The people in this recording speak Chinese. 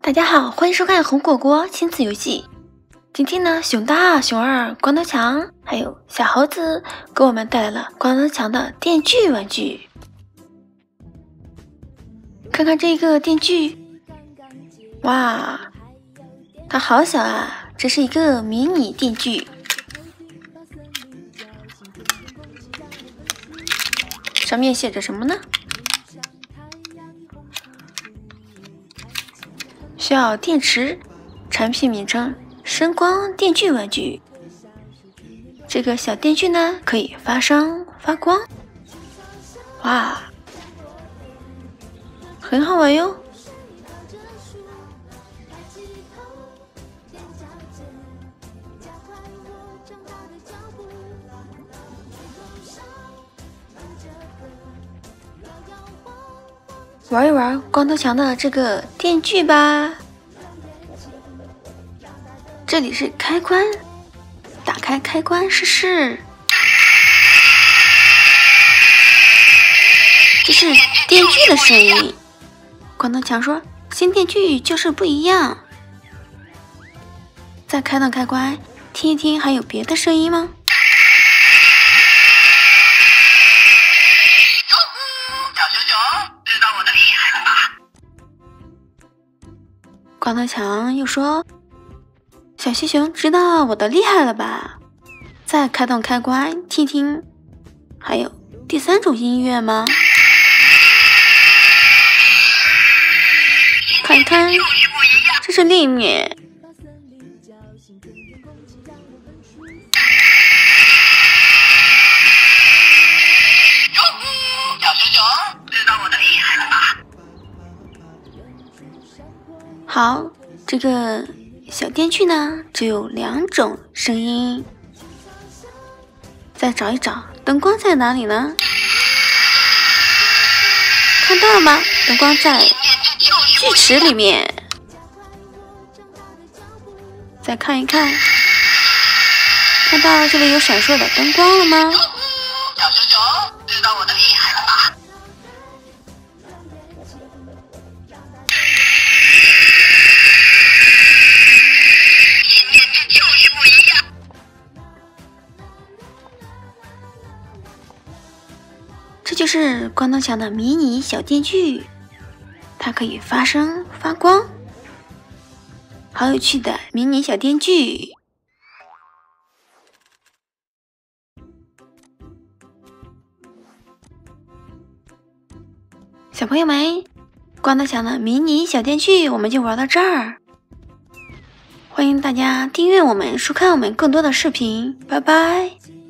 大家好，欢迎收看红果果亲子游戏。今天呢，熊大、熊二、光头强还有小猴子给我们带来了光头强的电锯玩具。看看这个电锯，哇，它好小啊！这是一个迷你电锯，上面写着什么呢？需要电池，产品名称声光电锯玩具。这个小电锯呢，可以发声发光，哇，很好玩哟。玩一玩光头强的这个电锯吧。这里是开关，打开开关试试。这是电锯的声音。光头强说：“新电锯就是不一样。”再开动开关，听一听，还有别的声音吗？光头强又说：“小西熊知道我的厉害了吧？”再开动开关，听听，还有第三种音乐吗？看一看，这是另一面。 小熊熊知道我的厉害了吧？ 好，这个小电锯呢，只有两种声音。再找一找，灯光在哪里呢？看到了吗？灯光在锯齿里面。再看一看，看到这里有闪烁的灯光了吗？ 小熊熊知道我的厉害了吧？ 这就是光头强的迷你小电锯，它可以发声发光，好有趣的迷你小电锯。小朋友们，光头强的迷你小电锯我们就玩到这儿，欢迎大家订阅我们，收看我们更多的视频，拜拜。